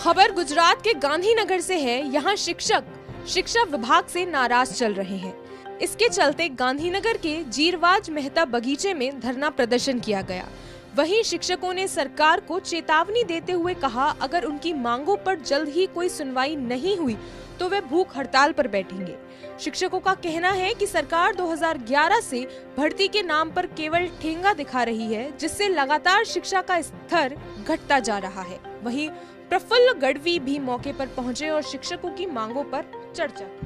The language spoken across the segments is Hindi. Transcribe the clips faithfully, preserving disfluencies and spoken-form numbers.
खबर गुजरात के गांधीनगर से है। यहाँ शिक्षक शिक्षा विभाग से नाराज चल रहे हैं। इसके चलते गांधीनगर के जीरवाज मेहता बगीचे में धरना प्रदर्शन किया गया। वहीं शिक्षकों ने सरकार को चेतावनी देते हुए कहा, अगर उनकी मांगों पर जल्द ही कोई सुनवाई नहीं हुई तो वे भूख हड़ताल पर बैठेंगे। शिक्षकों का कहना है कि सरकार दो हज़ार ग्यारह से भर्ती के नाम पर केवल ठेंगा दिखा रही है, जिससे लगातार शिक्षा का स्तर घटता जा रहा है। वहीं प्रफुल्ल गढ़वी भी मौके पर पहुंचे और शिक्षकों की मांगों पर चर्चा की।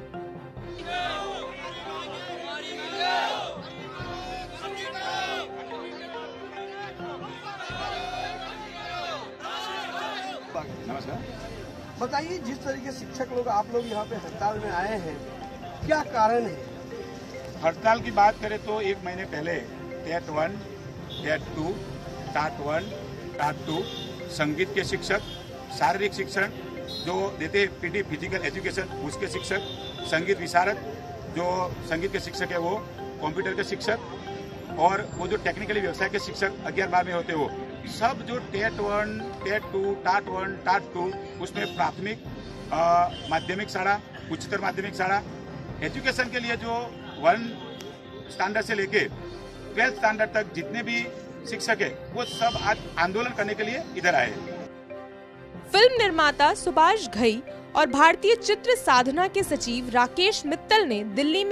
नमस्कार। बताइए, जिस तरीके शिक्षक लोग आप लोग यहाँ पे हड़ताल में आए हैं, क्या कारण है? हड़ताल की बात करें तो एक महीने पहले TET one, TET two, TAT one, TAT two, संगीत के शिक्षक, शारीरिक शिक्षण जो देते पीटी फिजिकल एजुकेशन उसके शिक्षक, संगीत विशारद जो संगीत के शिक्षक है वो, कंप्यूटर के शिक्षक और वो जो टेक्निकली व्यवसाय के शिक्षक ग्यारह बारह में होते वो सब जो TET one, TET two, TAT one, TAT two उसमें प्राथमिक माध्यमिक शाला, उच्चतर माध्यमिक शाला, एजुकेशन के लिए जो वन स्टैंडर्ड से लेके ट्वेल्थ स्टैंडर्ड तक जितने भी शिक्षक है वो सब आज आंदोलन करने के लिए इधर आए। फिल्म निर्माता सुभाष घई और भारतीय चित्र साधना के सचिव राकेश मित्तल ने दिल्ली में